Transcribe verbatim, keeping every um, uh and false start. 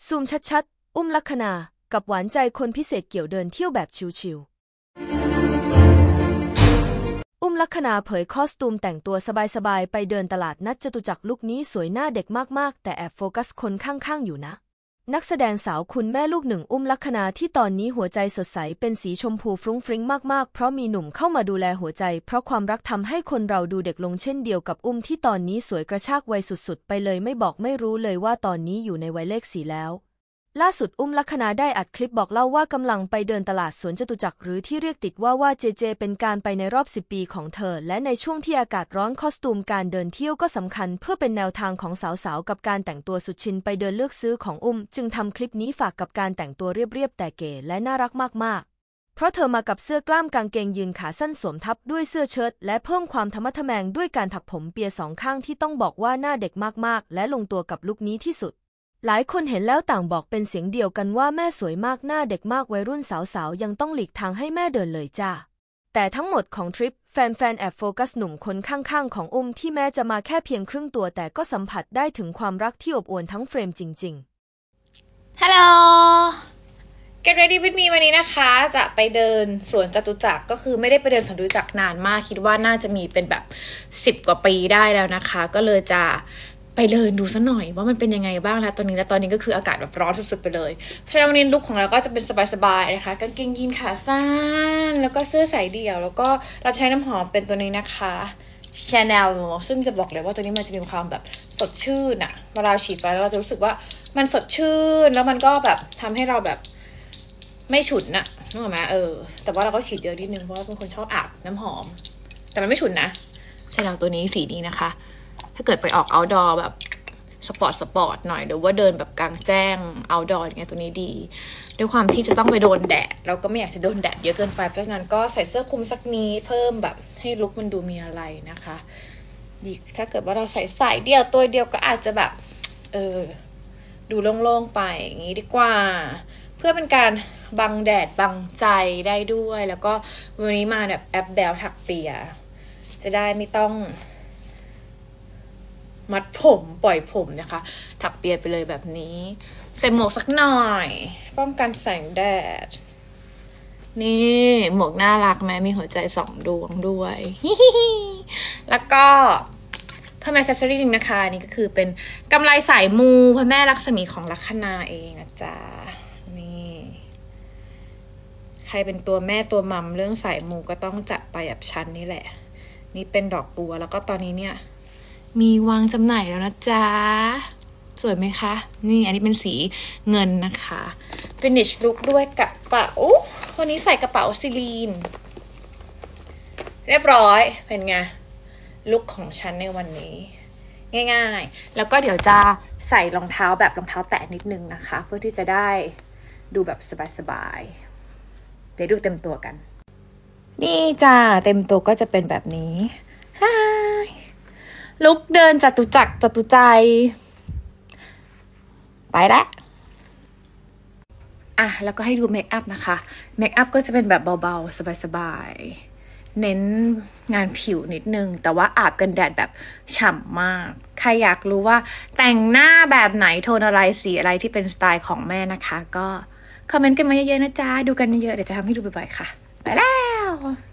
ซูมชัดๆอุ้มลัคนากับหวานใจคนพิเศษเกี่ยวเดินเที่ยวแบบชิลๆอุ้มลัคนาเผยคอสตูมแต่งตัวสบายๆไปเดินตลาดนัดจตุจักรลุคนี้สวยหน้าเด็กมากๆแต่แอบโฟกัสคนข้างๆอยู่นะนักแสดงสาวคุณแม่ลูกหนึ่งอุ้มลัคนาที่ตอนนี้หัวใจสดใสเป็นสีชมพูฟรุ้งฟริ้งมากๆเพราะมีหนุ่มเข้ามาดูแลหัวใจเพราะความรักทำให้คนเราดูเด็กลงเช่นเดียวกับอุ้มที่ตอนนี้สวยกระชากวัยสุดๆไปเลยไม่บอกไม่รู้เลยว่าตอนนี้อยู่ในวัยเลขสี่แล้วล่าสุดอุ้มลัคนาได้อัดคลิปบอกเล่าว่ากำลังไปเดินตลาดสวนจตุจักรหรือที่เรียกติดว่าว่าเจเจเป็นการไปในรอบสิบปีของเธอและในช่วงที่อากาศร้อนคอสตูมการเดินเที่ยวก็สำคัญเพื่อเป็นแนวทางของสาวๆกับการแต่งตัวสุดชินไปเดินเลือกซื้อของอุ้มจึงทำคลิปนี้ฝากกับการแต่งตัวเรียบๆแต่เก๋และน่ารักมากๆเพราะเธอมากับเสื้อกล้ามกางเกงยีนขาสั้นสวมทับด้วยเสื้อเชิ้ตและเพิ่มความธรรมะทแมงด้วยการถักผมเปียสองข้างที่ต้องบอกว่าหน้าเด็กมากๆและลงตัวกับลุคนี้ที่สุดหลายคนเห็นแล้วต่างบอกเป็นเสียงเดียวกันว่าแม่สวยมากหน้าเด็กมากวัยรุ่นสาวๆยังต้องหลีกทางให้แม่เดินเลยจ้าแต่ทั้งหมดของทริปแฟนๆแอบโฟกัสหนุ่มคนข้างๆของอุ้มที่แม้จะมาแค่เพียงครึ่งตัวแต่ก็สัมผัสได้ถึงความรักที่อบอวลทั้งเฟรมจริงๆ ฮัลโหล Get ready with me วันนี้นะคะจะไปเดินสวนจตุจักรก็คือไม่ได้ไปเดินสวนจตุจักรนานมากคิดว่าน่าจะมีเป็นแบบสิบกว่าปีได้แล้วนะคะก็เลยจะไปเดินดูซะหน่อยว่ามันเป็นยังไงบ้างแล้วตอนนี้และตอนนี้ก็คืออากาศแบบร้อนสุดๆไปเลยเพราะฉะนั้นวันนี้ลุคของเราก็จะเป็นสบายๆนะคะกางเกงยีนขาสั้นแล้วก็เสื้อสายเดี่ยวแล้วก็เราใช้น้ำหอมเป็นตัวนี้นะคะ Chanel ซึ่งจะบอกเลยว่าตัวนี้มันจะมีความแบบสดชื่นอะเวลาฉีดไปแล้วเราจะรู้สึกว่ามันสดชื่นแล้วมันก็แบบทำให้เราแบบไม่ฉุนน่ะนึกออกไหมเออแต่ว่าเราก็ฉีดเยอะนิดนึงเพราะว่าเป็นคนชอบอาบน้ำหอมแต่มันไม่ฉุนนะChanelตัวนี้สีนี้นะคะถ้าเกิดไปออก outdoor แบบสปอร์ตสปอร์ตหน่อยหรือว่าเดินแบบกลางแจ้ง outdoor อย่างเงี้ยตัวนี้ดีด้วยความที่จะต้องไปโดนแดดเราก็ไม่อยากจะโดนแดดเยอะเกินไปเพราะฉะนั้นก็ใส่เสื้อคลุมสักนี้เพิ่มแบบให้ลุคมันดูมีอะไรนะคะดีถ้าเกิดว่าเราใส่สายเดียวตัวเดียวก็อาจจะแบบเออดูโล่งๆไปอย่างงี้ดีกว่าเพื่อเป็นการบังแดดบังใจได้ด้วยแล้วก็วันนี้มาแบบแอปแบลถักเปียจะได้ไม่ต้องมัดผมปล่อยผมนะคะถักเปียไปเลยแบบนี้ใส่หมวกสักหน่อยป้องกันแสงแดดนี่หมวกน่ารักไหมมีหัวใจสองดวงด้วยแล้วก็เพิ่มแอคเซสซอรี่นึงนะคะนี่ก็คือเป็นกำไลสายมูพระแม่ลักษมีของลัคนาเองนะจ๊ะนี่ใครเป็นตัวแม่ตัวมัมเรื่องสายมูก็ต้องจัดไปแบบชั้นนี่แหละนี่เป็นดอกบัวแล้วก็ตอนนี้เนี่ยมีวางจำหน่ายแล้วนะจ๊ะสวยไหมคะนี่อันนี้เป็นสีเงินนะคะ finish look ด้วยกระเป๋าวันนี้ใส่กระเป๋าซิลีนเรียบร้อยเป็นไงลุคของฉันในวันนี้ง่ายๆแล้วก็เดี๋ยวจะใส่รองเท้าแบบรองเท้าแตะนิดนึงนะคะเพื่อที่จะได้ดูแบบสบายๆเดี๋ยวดูเต็มตัวกันนี่จ้าเต็มตัวก็จะเป็นแบบนี้ฮ่าลุกเดินจตุจักรจตุใจไปแล้วอ่ะแล้วก็ให้ดูเมคอัพนะคะเมคอัพก็จะเป็นแบบเบาๆสบายๆเน้นงานผิวนิดนึงแต่ว่าอาบกันแดดแบบฉ่ำมากใครอยากรู้ว่าแต่งหน้าแบบไหนโทนอะไรสีอะไรที่เป็นสไตล์ของแม่นะคะก็คอมเมนต์กันมาเยอะๆนะจ๊ะดูกันเยอะๆเดี๋ยวจะทำให้ดูบ่อยๆค่ะไปแล้ว